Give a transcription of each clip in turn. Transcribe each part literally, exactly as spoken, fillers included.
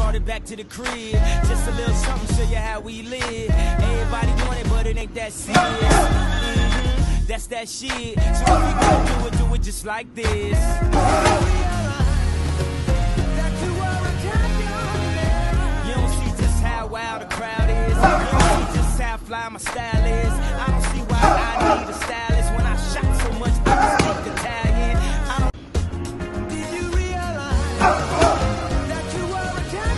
brought it back to the crib. Just a little something, show you how we live. Everybody want it, but it ain't that serious. Mm-hmm, that's that shit. So if you gon' do it, do it just like this. You don't see just how wild the crowd is. You don't see just how fly my style is. I don't see why I need a stylist when I shot so much I can speak Italian. I don't. Did you realize that you were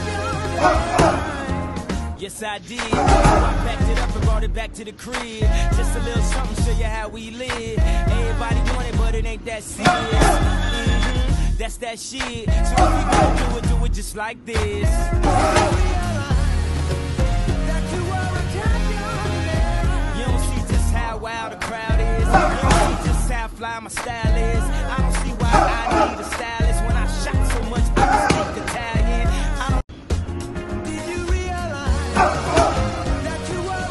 a champion? Yes, I did. So I packed it up and brought it back to the crib. Just a little something, show you how we live. Everybody want it, but it ain't that serious. Mm-hmm, that's that shit. So if you gon' do it, do it just like this. Wild the crowd is. You don't see just how fly my style is. I don't see why I need a stylist when I shot so much I can speak Italian. I don't. Did you realize that you were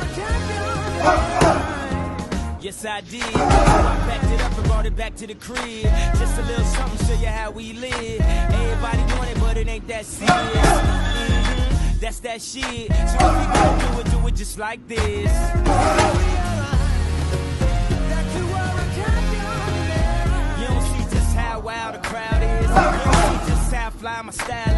a champion? Yes, I did. So I packed it up and brought it back to the crib. Just a little something, show you how we live. Everybody want it, but it ain't that serious. Mm-hmm, that's that shit. So if you gon' do it, do it just like this. Wild the crowd is. You don't see just how fly my style